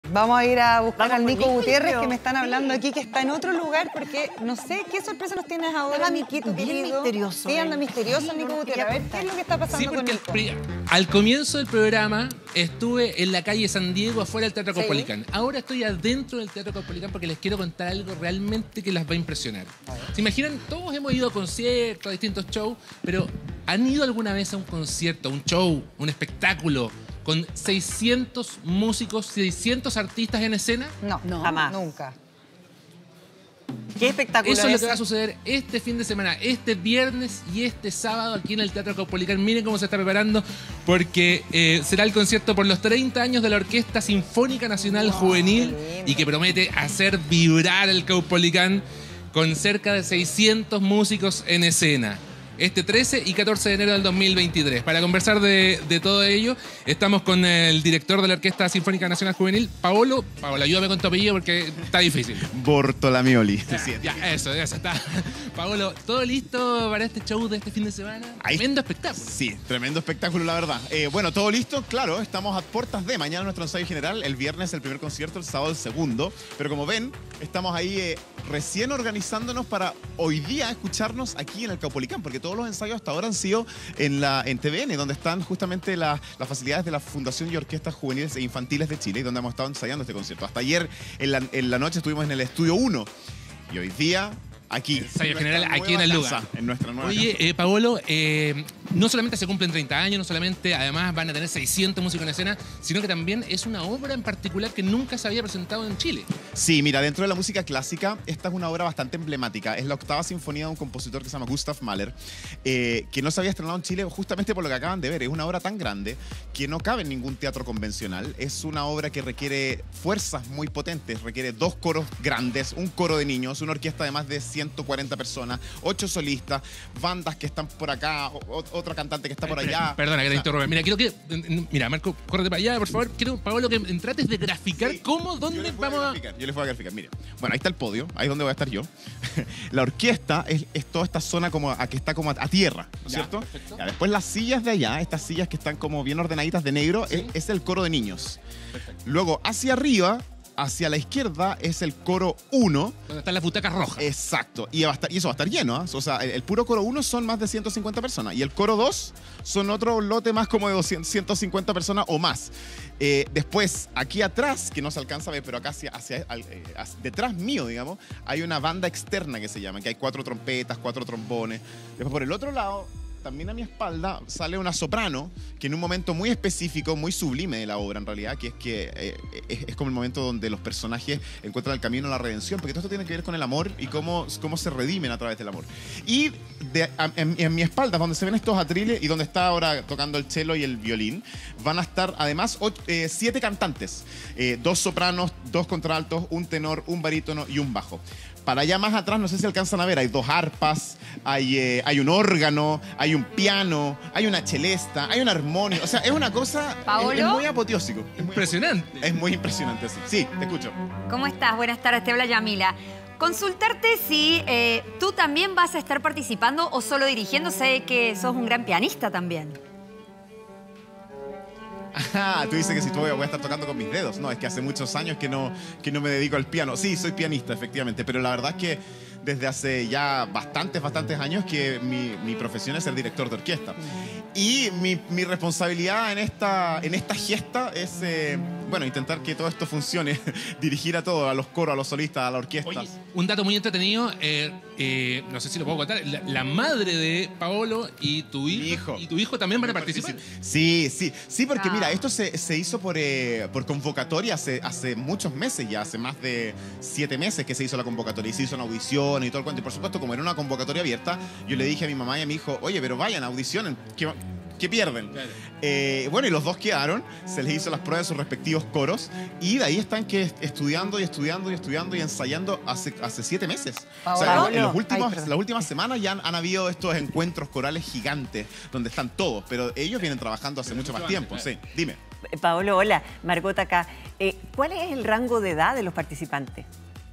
Vamos a ir a buscar Vamos al con Nico Nico, Gutiérrez, yo. que me están hablando aquí, que está en otro lugar, porque no sé qué sorpresa nos tienes ahora, Anda Niquito, bien querido. misterioso, Sí, anda él. misterioso, Sí, Nico no nos Gutiérrez. A quería ver, ¿qué es contar. lo que está pasando Sí, con porque Nico? al comienzo del programa estuve en la calle San Diego, afuera del Teatro Sí. Caupolicán. Ahora estoy adentro del Teatro Caupolicán porque les quiero contar algo realmente que las va a impresionar. ¿Se imaginan? Todos hemos ido a conciertos, a distintos shows, pero ¿han ido alguna vez a un concierto, a un show, un espectáculo con 600 músicos, 600 artistas en escena? No, Jamás. nunca. ¿Qué espectáculo Eso es lo es que va a suceder este fin de semana, este viernes y este sábado aquí en el Teatro Caupolicán. Miren cómo se está preparando, porque será el concierto por los 30 años de la Orquesta Sinfónica Nacional Juvenil y que promete hacer vibrar el Caupolicán con cerca de 600 músicos en escena. Este 13 y 14 de enero del 2023. Para conversar de todo ello, estamos con el director de la Orquesta Sinfónica Nacional Juvenil, Paolo. Paolo, ayúdame con tu apellido porque está difícil. Bortolamioli. Ya, eso está. Paolo, ¿todo listo para este show de este fin de semana? Tremendo espectáculo. Sí, tremendo espectáculo, la verdad. Bueno, todo listo, claro, estamos a puertas de mañana nuestro ensayo general, el viernes el primer concierto, el sábado el segundo, pero como ven, estamos ahí recién organizándonos para hoy día escucharnos aquí en el Caupolicán, porque todos los ensayos hasta ahora han sido en TVN, donde están justamente las facilidades de la Fundación y Orquestas Juveniles e Infantiles de Chile, y donde hemos estado ensayando este concierto. Hasta ayer en la noche estuvimos en el Estudio 1 y hoy día aquí. Ensayo general nuestra aquí en el nueva lugar. casa, en nuestra nueva casa. Oye, Paolo, no solamente se cumplen 30 años, no solamente además van a tener 600 músicos en escena, sino que también es una obra en particular que nunca se había presentado en Chile. Sí, mira, dentro de la música clásica, esta es una obra bastante emblemática. Es la octava sinfonía de un compositor que se llama Gustav Mahler, que no se había estrenado en Chile justamente por lo que acaban de ver. Es una obra tan grande que no cabe en ningún teatro convencional. Es una obra que requiere fuerzas muy potentes, requiere 2 coros grandes, un coro de niños, una orquesta de más de 140 personas, 8 solistas, bandas que están por acá, otra cantante que está por allá. Perdona que te interrumpa. Mira, Marco, córrete para allá, por favor. Quiero, Paolo, que trates de graficar Sí, cómo, dónde vamos a... Yo les voy a graficar. Mire, bueno, ahí está el podio, ahí es donde voy a estar yo. La orquesta es toda esta zona como que está como a tierra, ¿no es Ya, cierto? perfecto. Ya, después las sillas de allá, estas sillas que están como bien ordenaditas de negro, es el coro de niños. Luego, hacia arriba, hacia la izquierda, es el coro 1. Donde están las butacas rojas. Exacto. Y eso va a estar lleno, ¿ah? O sea, el puro coro 1 son más de 150 personas. Y el coro 2 son otro lote más como de 150 personas o más. Después, aquí atrás, que no se alcanza a ver, pero acá detrás mío, digamos, hay una banda externa que se llama, que hay 4 trompetas, 4 trombones. Después, por el otro lado, también a mi espalda sale una soprano que en un momento muy específico, muy sublime de la obra en realidad, que es como el momento donde los personajes encuentran el camino a la redención, porque todo esto tiene que ver con el amor y cómo se redimen a través del amor. Y en mi espalda, donde se ven estos atriles y donde está ahora tocando el cello y el violín, van a estar además 7 cantantes, 2 sopranos, 2 contraltos, un tenor, un barítono y un bajo. Para allá más atrás, no sé si alcanzan a ver, hay 2 arpas, hay un órgano, hay un piano, hay una celesta, hay un armonio. O sea, es una cosa... ¿Paolo? Es muy apoteósico. Impresionante. Es muy impresionante, sí. Sí, te escucho. ¿Cómo estás? Buenas tardes, te habla Yamila. Consultarte si tú también vas a estar participando o solo dirigiendo. Sé que sos un gran pianista también. Ajá, tú dices que si voy a estar tocando con mis dedos. No, es que hace muchos años que no me dedico al piano. Sí, soy pianista, efectivamente, pero la verdad es que desde hace ya bastantes años que mi profesión es ser director de orquesta. Y mi responsabilidad en esta gesta es, bueno, intentar que todo esto funcione, dirigir a todo, a los coros, a los solistas, a la orquesta. Oye, un dato muy entretenido, no sé si lo puedo contar, la madre de Paolo y tu hijo también van a participar. Sí, porque Ah. mira, esto se hizo por convocatoria hace muchos meses ya, hace más de 7 meses que se hizo la convocatoria y se hizo una audición y todo el cuento. Y por supuesto, como era una convocatoria abierta, yo le dije a mi mamá y a mi hijo, oye, pero vayan, audicionen, ¿qué pierden? Claro. Bueno, y los 2 quedaron, se les hizo las pruebas de sus respectivos coros y de ahí están estudiando y ensayando hace 7 meses. O sea, Paolo. en Ay, perdón. las últimas semanas ya han habido estos encuentros corales gigantes donde están todos, pero ellos vienen trabajando hace mucho más tiempo. Sí, dime. Paolo, hola. Margot acá. ¿Cuál es el rango de edad de los participantes?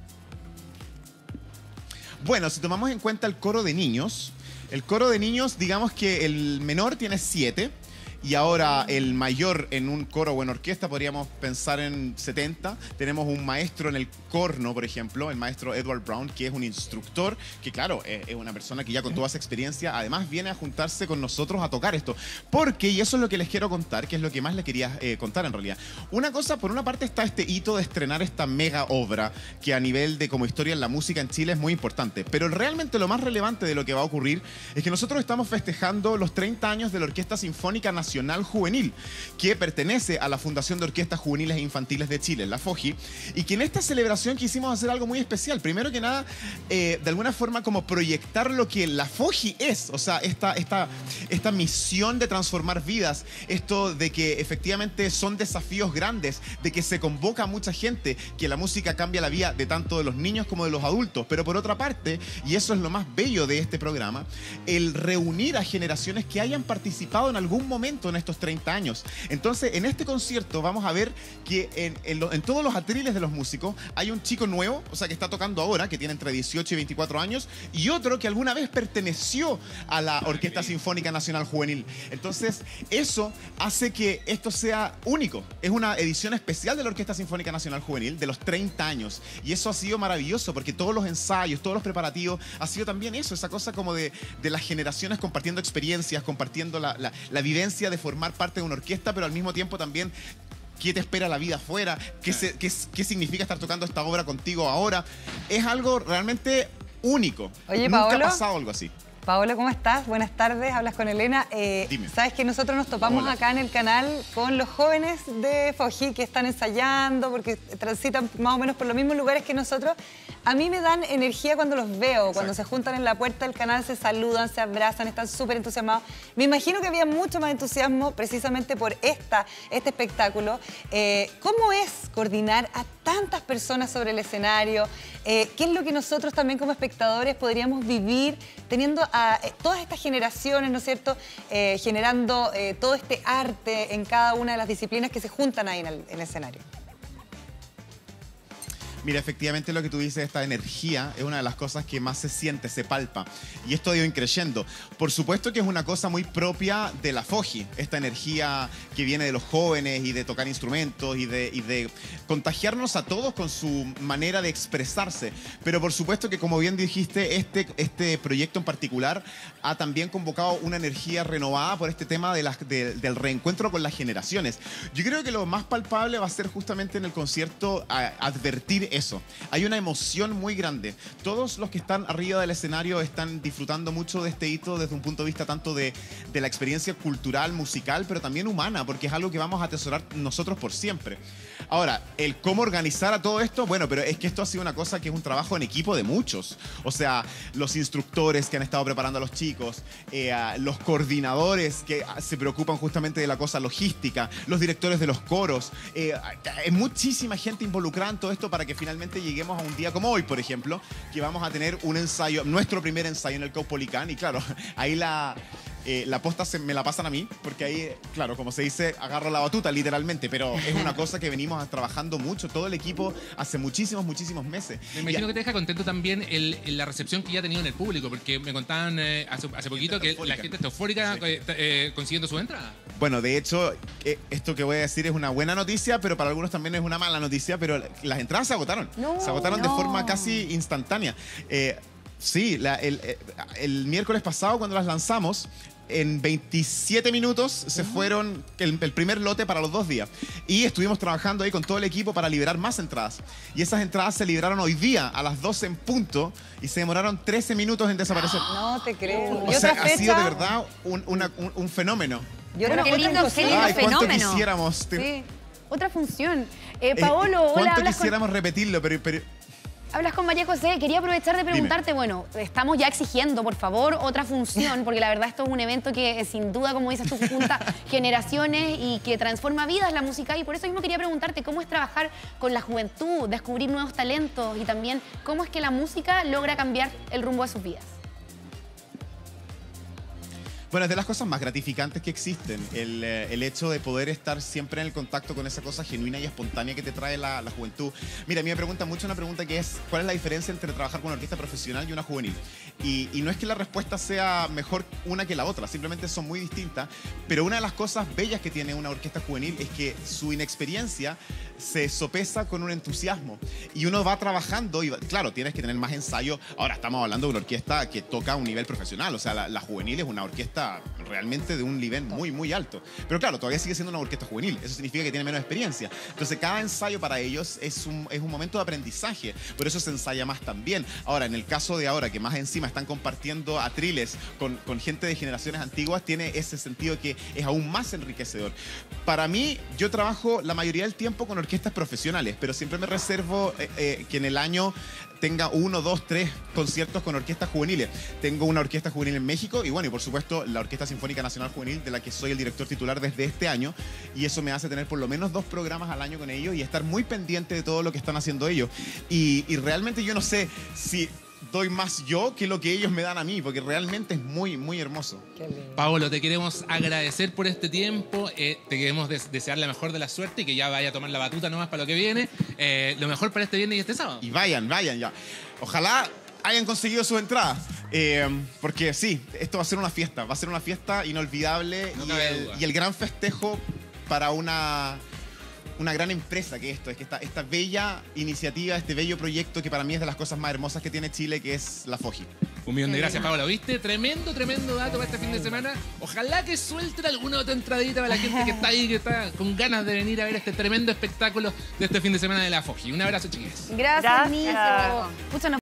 Bueno, si tomamos en cuenta el coro de niños, digamos que el menor tiene 7 Y ahora el mayor en un coro o en orquesta podríamos pensar en 70. Tenemos un maestro en el corno, por ejemplo, el maestro Edward Brown, que es un instructor, que claro, es una persona que ya con toda esa experiencia, además viene a juntarse con nosotros a tocar esto. Porque, y eso es lo que les quiero contar, que es lo que más les quería contar en realidad. Una cosa, por una parte está este hito de estrenar esta mega obra, que a nivel de como historia en la música en Chile es muy importante. Pero realmente lo más relevante de lo que va a ocurrir es que nosotros estamos festejando los 30 años de la Orquesta Sinfónica Nacional Juvenil, que pertenece a la Fundación de Orquestas Juveniles e Infantiles de Chile, la FOJI, y que en esta celebración quisimos hacer algo muy especial. Primero que nada, de alguna forma como proyectar lo que la FOJI es, o sea, esta misión de transformar vidas, esto de que efectivamente son desafíos grandes, de que se convoca a mucha gente, que la música cambia la vida de tanto de los niños como de los adultos, pero por otra parte, y eso es lo más bello de este programa, el reunir a generaciones que hayan participado en algún momento en estos 30 años. Entonces, en este concierto vamos a ver que en todos los atriles de los músicos hay un chico nuevo, o sea, que está tocando ahora, que tiene entre 18 y 24 años, y otro que alguna vez perteneció a la Orquesta Sinfónica Nacional Juvenil. Entonces, eso hace que esto sea único. Es una edición especial de la Orquesta Sinfónica Nacional Juvenil de los 30 años. Y eso ha sido maravilloso, porque todos los ensayos, todos los preparativos, ha sido también eso, esa cosa como de las generaciones compartiendo experiencias, compartiendo la vivencia de formar parte de una orquesta, pero al mismo tiempo también qué te espera la vida afuera, qué significa estar tocando esta obra contigo ahora. Es algo realmente único. Oye, nunca Paolo, ha pasado algo así. Paolo, ¿cómo estás? Buenas tardes, hablas con Elena. Dime. Sabes que nosotros nos topamos Hola. acá en el canal con los jóvenes de FOJI que están ensayando porque transitan más o menos por los mismos lugares que nosotros. A mí me dan energía cuando los veo, cuando se juntan en la puerta del canal, se saludan, se abrazan, están súper entusiasmados. Me imagino que había mucho más entusiasmo precisamente por este espectáculo. ¿Cómo es coordinar a tantas personas sobre el escenario? ¿Qué es lo que nosotros también como espectadores podríamos vivir teniendo a todas estas generaciones, ¿no es cierto?, generando todo este arte en cada una de las disciplinas que se juntan ahí en el escenario? Mira, efectivamente lo que tú dices, esta energía es una de las cosas que más se siente, se palpa. Y esto ha ido creciendo. Por supuesto que es una cosa muy propia de la FOJI, esta energía que viene de los jóvenes y de tocar instrumentos y de contagiarnos a todos con su manera de expresarse. Pero por supuesto que, como bien dijiste, este proyecto en particular ha también convocado una energía renovada por este tema del reencuentro con las generaciones. Yo creo que lo más palpable va a ser justamente en el concierto advertir eso. Hay una emoción muy grande. Todos los que están arriba del escenario están disfrutando mucho de este hito desde un punto de vista tanto de la experiencia cultural, musical, pero también humana, porque es algo que vamos a atesorar nosotros por siempre. Ahora, el cómo organizar a todo esto, bueno, pero es que esto ha sido una cosa que es un trabajo en equipo de muchos. O sea, los instructores que han estado preparando a los chicos, los coordinadores que se preocupan justamente de la cosa logística, los directores de los coros. Hay muchísima gente involucrada en todo esto para que finalmente lleguemos a un día como hoy, por ejemplo, que vamos a tener un ensayo, nuestro primer ensayo en el Caupolicán, y claro, ahí la posta me la pasan a mí, porque ahí, claro, como se dice, agarro la batuta literalmente, pero es una cosa que venimos trabajando mucho, todo el equipo, hace muchísimos meses. Me imagino que te deja contento también la recepción que ya ha tenido en el público, porque me contaban hace poquito que la gente está eufórica consiguiendo su entrada. Bueno, de hecho, esto que voy a decir es una buena noticia, pero para algunos también es una mala noticia, pero las entradas se agotaron. Se agotaron de forma casi instantánea. Sí, el miércoles pasado cuando las lanzamos, en 27 minutos se fueron el primer lote para los 2 días. Y estuvimos trabajando ahí con todo el equipo para liberar más entradas. Y esas entradas se liberaron hoy día a las 12 en punto y se demoraron 13 minutos en desaparecer. No te creo. O sea, ha sido de verdad un fenómeno. Bueno, qué lindo Ay, cuánto fenómeno. quisiéramos. Sí, otra función. Paolo, hola, ¿Cuánto hablas quisiéramos repetirlo? Pero hablas con María José. Quería aprovechar de preguntarte, bueno, estamos ya exigiendo, por favor, otra función, porque la verdad esto es un evento que sin duda, como dices tú, junta generaciones y que transforma vidas la música. Y por eso mismo quería preguntarte cómo es trabajar con la juventud, descubrir nuevos talentos y también cómo es que la música logra cambiar el rumbo de sus vidas. Bueno, es de las cosas más gratificantes que existen, el hecho de poder estar siempre en el contacto con esa cosa genuina y espontánea que te trae la juventud. Mira, a mí me preguntan mucho una pregunta que es, ¿cuál es la diferencia entre trabajar con una orquesta profesional y una juvenil? Y no es que la respuesta sea mejor una que la otra, simplemente son muy distintas, pero una de las cosas bellas que tiene una orquesta juvenil es que su inexperiencia se sopesa con un entusiasmo y uno va trabajando y claro, tienes que tener más ensayo. Ahora estamos hablando de una orquesta que toca a un nivel profesional, o sea, la juvenil es una orquesta realmente de un nivel muy, muy alto. Pero claro, todavía sigue siendo una orquesta juvenil, eso significa que tiene menos experiencia. Entonces, cada ensayo para ellos es un momento de aprendizaje, por eso se ensaya más también. Ahora, en el caso de ahora, que más encima están compartiendo atriles con gente de generaciones antiguas, tiene ese sentido que es aún más enriquecedor. Para mí, yo trabajo la mayoría del tiempo con orquestas profesionales, pero siempre me reservo que en el año tenga 1, 2, 3 conciertos con orquestas juveniles. Tengo una orquesta juvenil en México y bueno, y por supuesto la Orquesta Sinfónica Nacional Juvenil, de la que soy el director titular desde este año, y eso me hace tener por lo menos 2 programas al año con ellos y estar muy pendiente de todo lo que están haciendo ellos. Y realmente yo no sé si doy más yo que lo que ellos me dan a mí, porque realmente es muy, muy hermoso. Paolo, te queremos agradecer por este tiempo, te queremos desear la mejor de la suerte y que ya vaya a tomar la batuta nomás para lo que viene, lo mejor para este viernes y este sábado. Y vayan ya. Ojalá hayan conseguido sus entradas, porque sí, esto va a ser una fiesta inolvidable, No cabe duda. y el gran festejo para una gran empresa que esto, es que esta bella iniciativa, este bello proyecto que para mí es de las cosas más hermosas que tiene Chile, que es la FOGI. 1.000.000 de gracias, Paolo. ¿Viste? Tremendo dato para este fin de semana. Ojalá que suelten alguna otra entradita para la gente que está ahí, que está con ganas de venir a ver este tremendo espectáculo de este fin de semana de la FOGI. Un abrazo, chiquillos. Gracias, Gracias. Nico. Pucha,